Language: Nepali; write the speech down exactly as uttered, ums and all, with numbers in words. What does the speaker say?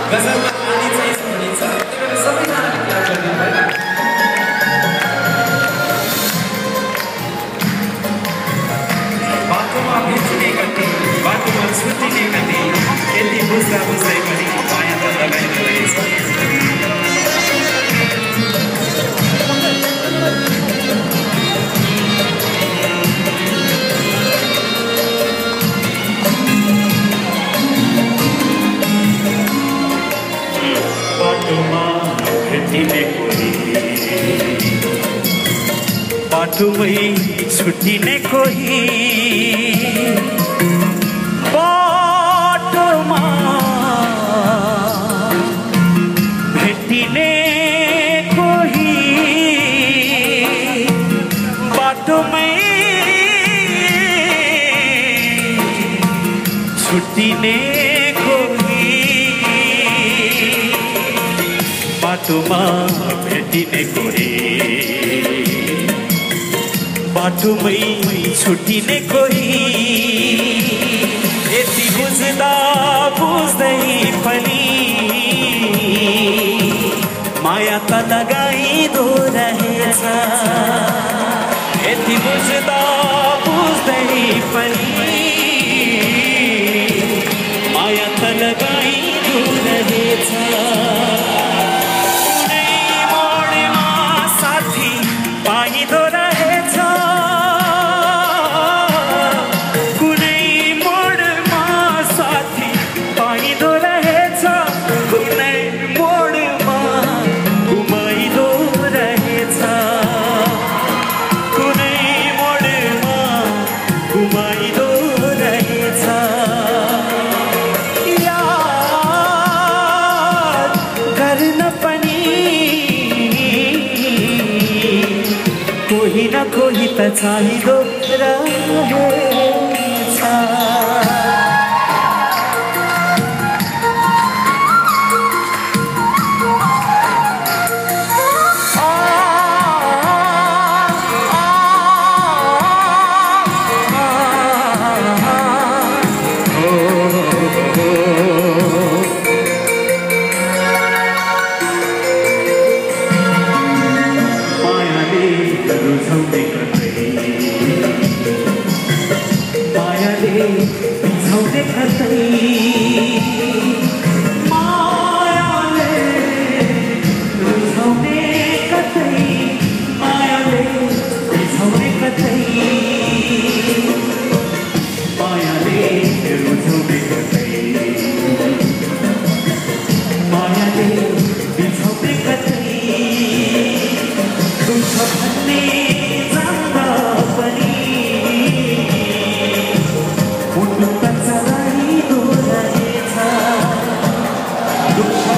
गजलमा आनी चाहिँ भनिन्छ त्यसले सबैजनाले क्लास गरिदिनु भयो बाटोमा भेटिने कति बाटोमा छुट्टिने कति यति बुझ्दा बुझ्दै पनि माया त लगाइँदो रहेछ बाटोमै छुट्टिने कोही बाटोमा भेटिने कोही बाटोमै छुट्टिने कोही बाटोमा भेटिने कोही बाटोमै छुट्टिने कोही यति बुझ्दा बुझ्दै पनि माया त लगाइदो रहेछ यति बुझ्दा बुझ्दै पनि माया त लगाइदो रहेछ कोही न कोही त चाहिदो रहेछ मायाले बिछाउने कतै मायाले रुझाउने कतै मायाले बिछाउने कतै मायाले रुझाउने कतै मायाले बिछाउने कतै दुःख भन्ने जान्दा पनि मुटु त चलाइदो रहेछ दुःख